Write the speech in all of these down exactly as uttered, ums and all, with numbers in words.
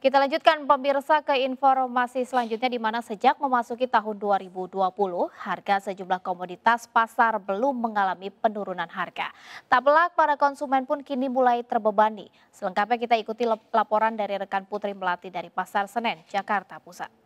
Kita lanjutkan pemirsa ke informasi selanjutnya di mana sejak memasuki tahun dua ribu dua puluh, harga sejumlah komoditas pasar belum mengalami penurunan harga. Tak pelak para konsumen pun kini mulai terbebani. Selengkapnya kita ikuti laporan dari rekan Putri Melati dari Pasar Senen, Jakarta Pusat.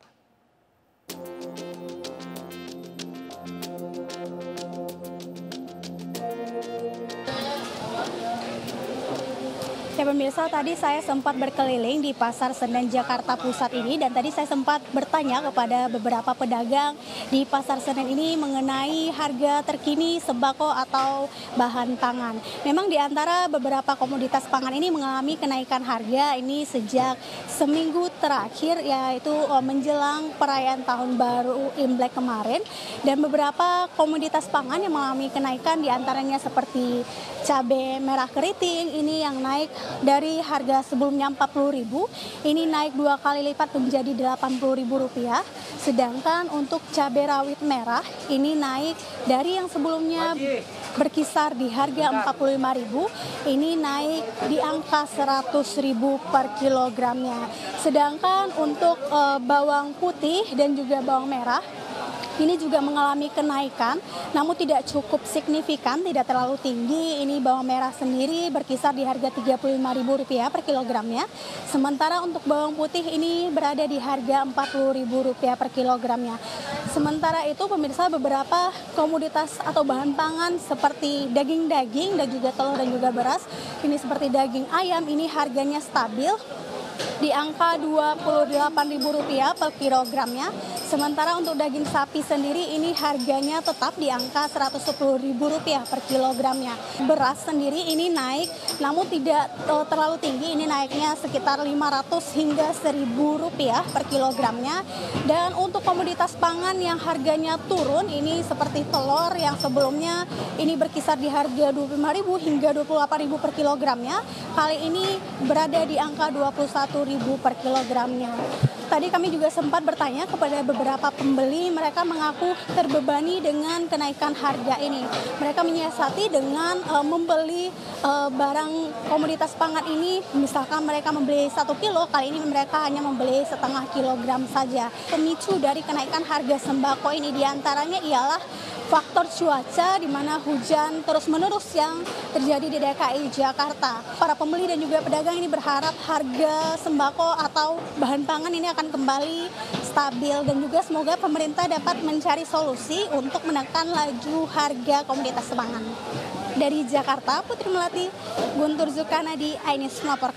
Ya pemirsa, tadi saya sempat berkeliling di Pasar Senen Jakarta Pusat ini dan tadi saya sempat bertanya kepada beberapa pedagang di Pasar Senen ini mengenai harga terkini sembako atau bahan pangan. Memang di antara beberapa komoditas pangan ini mengalami kenaikan harga ini sejak seminggu terakhir, yaitu menjelang perayaan Tahun Baru Imlek kemarin, dan beberapa komoditas pangan yang mengalami kenaikan di antaranya seperti cabai merah keriting ini yang naik dari harga sebelumnya empat puluh ribu, ini naik dua kali lipat menjadi delapan puluh ribu rupiah. Sedangkan untuk cabai rawit merah ini naik dari yang sebelumnya berkisar di harga empat puluh lima ribu, ini naik di angka seratus ribu per kilogramnya. Sedangkan untuk e, bawang putih dan juga bawang merah ini juga mengalami kenaikan, namun tidak cukup signifikan, tidak terlalu tinggi. Ini bawang merah sendiri berkisar di harga tiga puluh lima ribu rupiah per kilogramnya. Sementara untuk bawang putih ini berada di harga empat puluh ribu rupiah per kilogramnya. Sementara itu pemirsa, beberapa komoditas atau bahan pangan seperti daging-daging dan juga telur dan juga beras, ini seperti daging ayam ini harganya stabil di angka dua puluh delapan ribu rupiah per kilogramnya. Sementara untuk daging sapi sendiri ini harganya tetap di angka seratus sepuluh ribu rupiah per kilogramnya. Beras sendiri ini naik namun tidak uh, terlalu tinggi, ini naiknya sekitar lima ratus hingga seribu rupiah per kilogramnya. Dan untuk komoditas pangan yang harganya turun ini seperti telur yang sebelumnya ini berkisar di harga dua puluh lima ribu hingga dua puluh delapan ribu per kilogramnya, kali ini berada di angka dua puluh satu ribu per kilogramnya. Tadi kami juga sempat bertanya kepada beberapa pembeli, mereka mengaku terbebani dengan kenaikan harga ini. Mereka menyiasati dengan uh, membeli uh, barang komoditas pangan ini, misalkan mereka membeli satu kilo, kali ini mereka hanya membeli setengah kilogram saja. Pemicu dari kenaikan harga sembako ini diantaranya ialah faktor cuaca di mana hujan terus-menerus yang terjadi di D K I Jakarta. Para pembeli dan juga pedagang ini berharap harga sembako atau bahan pangan ini akan kembali stabil dan juga semoga pemerintah dapat mencari solusi untuk menekan laju harga komoditas pangan. Dari Jakarta, Putri Melati, Guntur Zulkarnaedi, iNews melaporkan.